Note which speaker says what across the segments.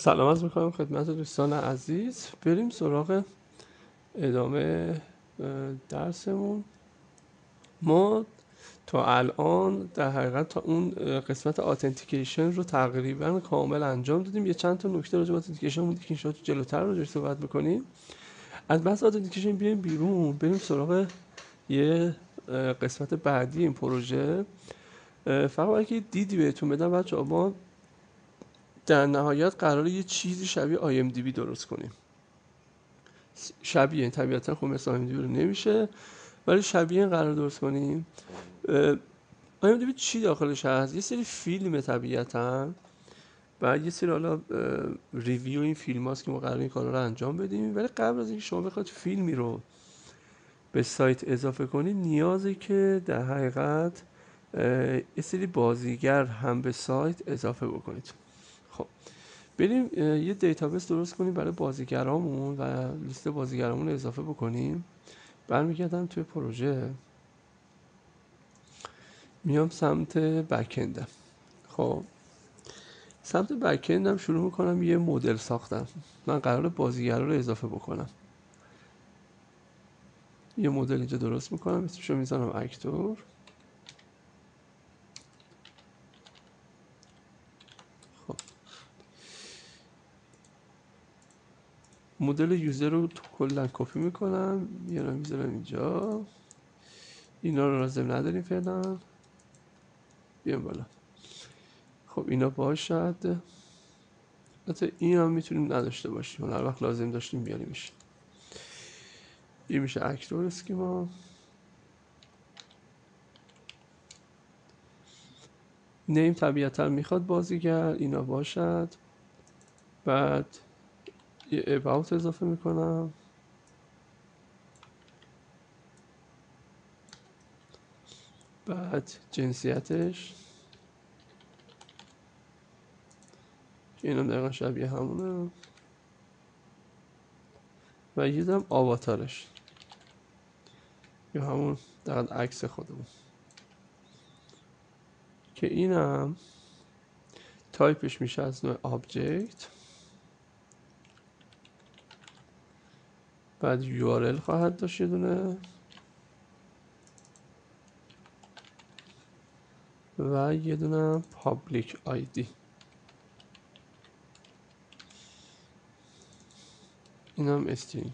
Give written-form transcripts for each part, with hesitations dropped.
Speaker 1: سلام عرض میکنم خدمت دوستان عزیز. بریم سراغ ادامه درسمون. ما تا الان در حقیقت تا اون قسمت آتنتیکیشن رو تقریبا کامل انجام دادیم. یه چند تا نکته راجع به آتنتیکیشن مونده که ان شاءالله جلوتر راجعش صحبت بکنیم. از بحث آتنتیکیشن بیایم بیرون، بریم سراغ یه قسمت بعدی این پروژه. فقط اگه دیدی بهتون بدم بچه‌ها، ما در نهایت قراره یه چیزی شبیه IMDb درست کنیم. شبیه این طبیعتا خب مثل IMDb رو نمیشه، ولی شبیه این قرار درست کنیم. IMDb چی داخلش هست؟ یه سری فیلم طبیعتا، و یه سری حالا ریویو این فیلم هاست که ما قراره این کارا رو انجام بدیم. ولی قبل از اینکه شما بخواید فیلمی رو به سایت اضافه کنید، نیازه که در حقیقت یه سری بازیگر هم به سایت اضافه بکنید. خب بریم یه دیتابیس درست کنیم برای بازیگرامون و لیست بازیگرامون رو اضافه بکنیم. برمیگردم توی پروژه، میام سمت بک‌اندم. خب سمت بک‌اندم شروع میکنم یه مدل ساختم. من قرار بازیگرا رو اضافه بکنم. یه مدل اینجا درست میکنم، اسمشو میذارم اکتور. خب مدل یوزر رو کلا کپی میکنم، میارم میذارم اینجا. اینا رو لازم نداریم فعلا، بیام بالا. خب اینا باشد. حتی این هم میتونیم نداشته باشیم، هر وقت لازم داشتیم بیاریمش. این میشه اکتور اسکیما. نیم طبیعتا میخواد بازیگر، اینا باشد. بعد یه اباوت اضافه میکنم. بعد جنسیتش که اینم دقیقا شبیه همونه. و یه دم آواتارش یا همون دقیقا عکس خودمون که اینم تایپش میشه از نوع آبجکت. بعد URL خواهد داشت یه دونه، و یه دونه پابلیک آیدی. اینم استرینگ.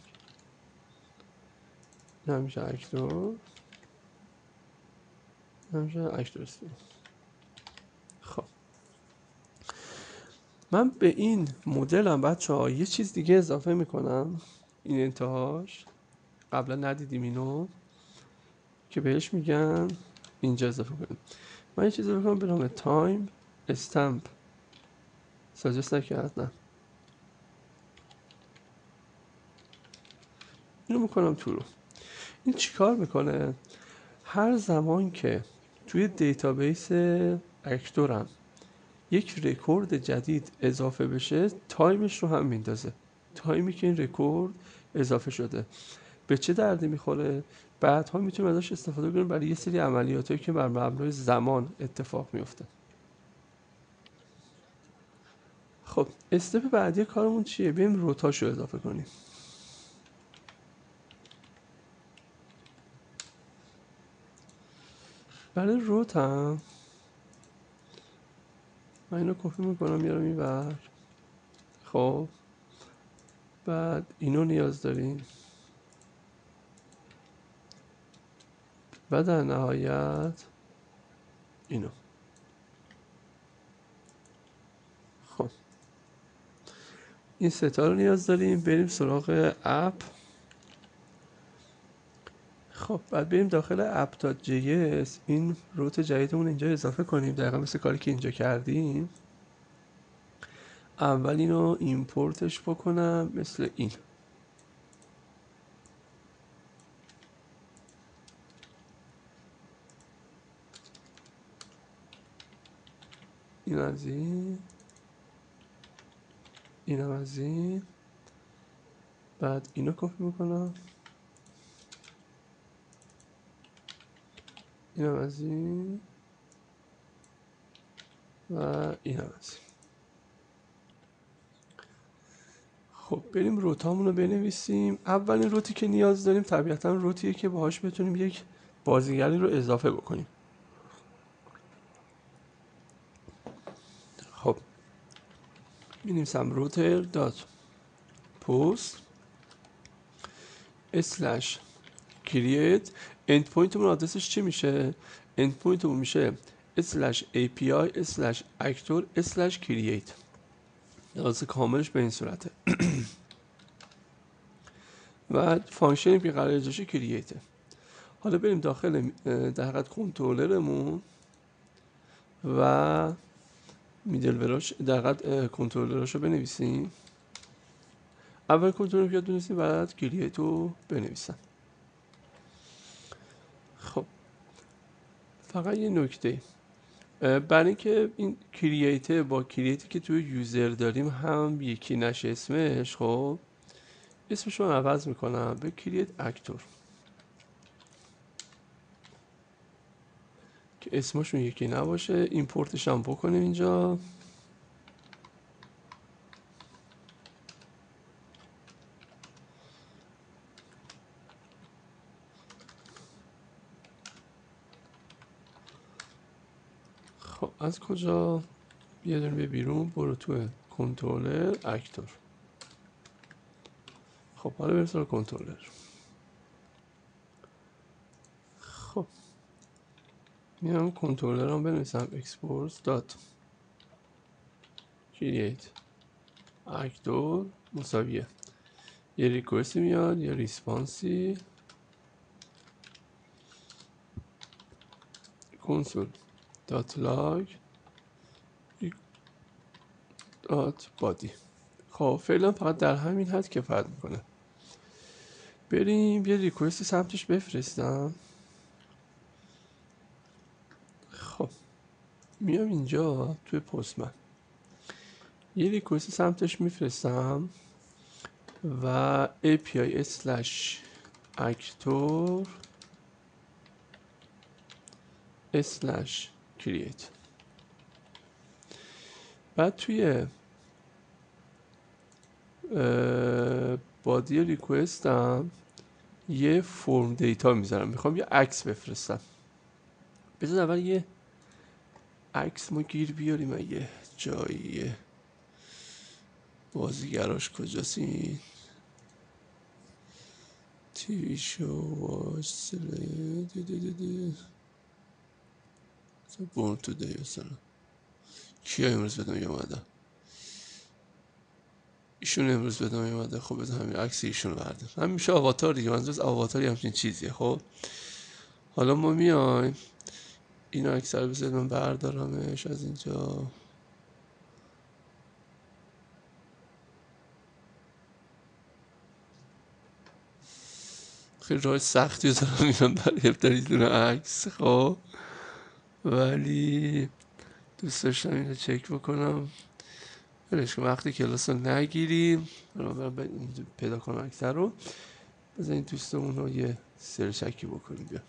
Speaker 1: این هم میشه اکتور، این هم میشه اکتور استرینگ. خب من به این مدلم بچه ها یه چیز دیگه اضافه میکنم. این انتهاش قبلا ندیدیم اینو، که بهش میگن اینجا اضافه کنیم. من یه چیز اضافه کنم به نام تایم استمپ. ساجست نکرد، نه اینو میکنم تو رو. این چیکار میکنه؟ هر زمان که توی دیتابیس اکتورم یک رکورد جدید اضافه بشه، تایمش رو هم میندازه. تایمی که این رکورد اضافه شده به چه دردی میخوره؟ بعدها میتونیم ازش استفاده کنیم برای یه سری عملیاتی که بر مبنای زمان اتفاق میفته. خب استپ بعدی کارمون چیه؟ بریم روتاشو اضافه کنیم. برای روت هم من اینو کپی میکنم میارم این ور. خب بعد اینو نیاز داریم. و در نهایت اینو. خب این ستا رو نیاز داریم. بریم سراغ اپ. خب بعد بریم داخل app.js، این روت جدیدمون اینجا اضافه کنیم، دقیقا مثل کاری که اینجا کردیم. اول اینو ایمپورتش بکنم مثل این. این از این، اینم از این. بعد اینو کپی میکنم، اینم از این، و اینم از این. خب بریم روتامون رو بنویسیم. اولین روتی که نیاز داریم طبیعتا روتیه که باهاش بتونیم یک بازیگری رو اضافه بکنیم. خب می‌نویسم روتر دات پست اسلش کریت. اند پوینتمون آدرسش چی میشه؟ اند پوینتمون میشه اسلش API اسلش اکتور اسلش کریت. آدرس کاملش به این صورته. و فانکشنی که قرار اجراشه کرییته. حالا بریم داخل در حقیقت کنترلرمون و میدلوراش در حقیقت کنترلراش رو بنویسیم. اول کنترل رو بنویسیم بعد کرییت رو بنویسم. خب فقط یه نکته برای اینکه این کرییت با کرییتی که توی یوزر داریم هم یکی نشه اسمش، خب اسمش رو عوض میکنم به کرییت اکتور که اسمشون یکی نباشه. ایمپورتش هم بکنیم اینجا. خب از کجا؟ یه دونه به بیرون برو تو کنترلر اکتور. خب حالا بریم سراغ کنترلر. خب میام کنترلر هم بنویسم export دات create اکتور مساویه یه ریکوستی میاد یه ریسپانسی کنسول دات لاگ دات بادی. خب فعلا فقط در همین حد کفایت میکنه. بریم یه ریکوست سمتش بفرستم. خب میام اینجا توی پستمن یه ریکوست سمتش میفرستم و API slash actor slash create. بعد توی بادی ریکوست هم یه فرم دیتا میذارم. میخوام یه عکس بفرستم. بذار اول یه عکس ما گیر بیاریم. اگه جایی بازیگراش کجاست؟ این تیوی شو واش بورن تو دی مثلا کیا امروز به دنیا اومدن؟ ایشون امروز به دنیا اومده. خب بذار همین عکس ایشون رو بردارم. هم میشه آواتار دیگه. منظور آواتاری همچین چیزیه. خب حالا ما میایم این عکس رو بذارید من بردارمش از اینجا. خیلی راه سختی رو دارم میرم برای گرفتن دونه عکس. خب ولی دوست داشتم اینو چک بکنم. برش که وقتی کلاس رو نگیریم برای پیدا کنم عکس رو. بذار این دوستمون رو یه سرچکی بکنیم بیا.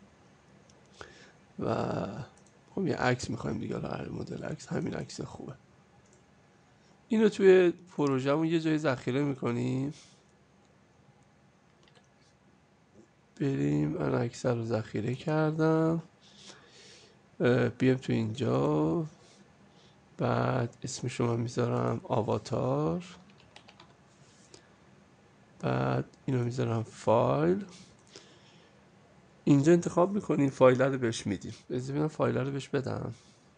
Speaker 1: و خب یه عکس میخوایم دیگه. حالا مدل عکس همین عکس خوبه. اینو توی پروژه‌مون یه جای ذخیره میکنیم. بریم من عکس رو ذخیره کردم. بیام تو اینجا بعد اسمشو من میذارم آواتار. بعد اینو میذارم فایل. اینجا انتخاب میکنیم فایل رو بهش میدیم. بذار ببینم فایل رو بهش بدم.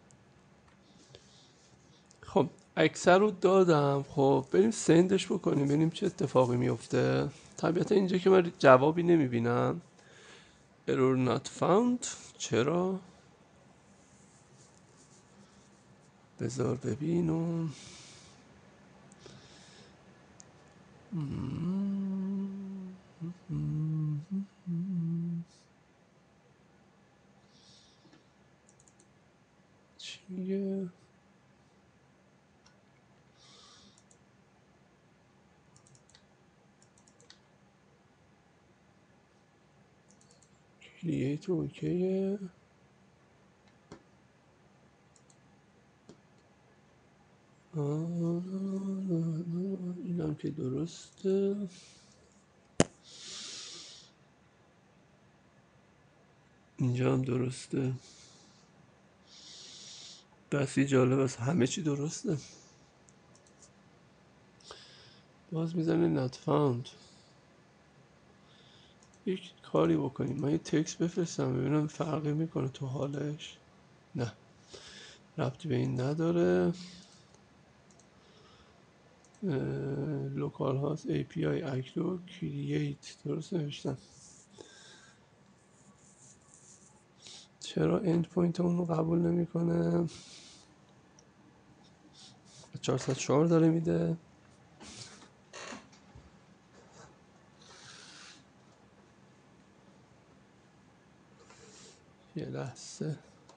Speaker 1: خب عکس رو دادم. خب بریم سندش بکنیم ببینیم چه اتفاقی میفته. طبیعتا اینجا که من جوابی نمیبینم. error not found. چرا؟ بذار ببینم. چیه؟ کرییت اوکیه. اینم هم که درسته. اینجا هم درسته. بسی جالب است، همه چی درسته. باز میزنه not found. یک کاری بکنیم، من یه تکست بفرستم ببینم فرقی میکنه تو حالش. نه، ربطی به این نداره. لوکال هاست API اکلو کرییت درست نوشتم. چرا اند پوینت اون رو قبول نمیکنه؟ 404 داره میده. یه لحظه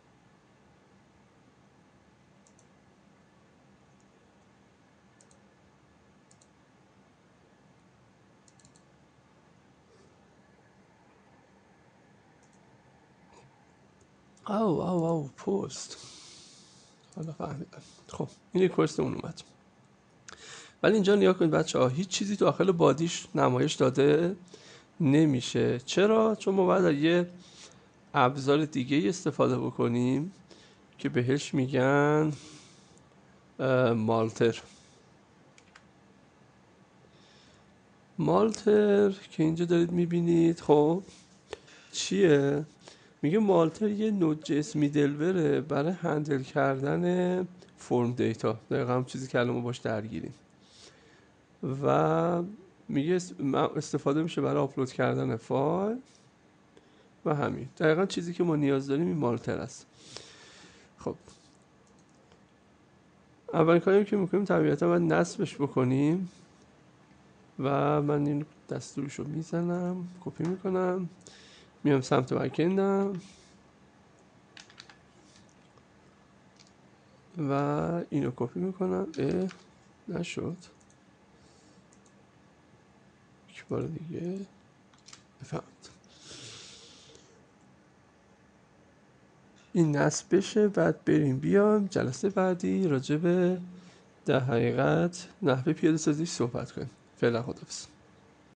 Speaker 1: او پست. حالا فهمیدم. خب این ریکوست اون اومد، ولی اینجا نیا کنید بچه ها، هیچ چیزی تو داخل بادیش نمایش داده نمیشه. چرا؟ چون ما باید یه ابزار دیگه استفاده بکنیم که بهش میگن مالتر. مالتر که اینجا دارید میبینید. خب چیه؟ میگه مالتر یه نود جیس میدلوره برای هندل کردن فرم دیتا، دقیقا هم چیزی که الان ما باش درگیریم، و میگه استفاده میشه برای آپلود کردن فایل و همین دقیقا چیزی که ما نیاز داریم این مالتر است. خب اولین کاری که میکنیم طبیعتا باید نصبش بکنیم و من این دستورش رو میزنم، کپی میکنم، میام سمت بکندم و اینو کپی میکنم. نشد. یک بار دیگه بفهمید این نصب بشه، بعد بریم بیام جلسه بعدی راجع به در حقیقت نحوه پیاده سازی صحبت کنیم. فعلا خداحافظ.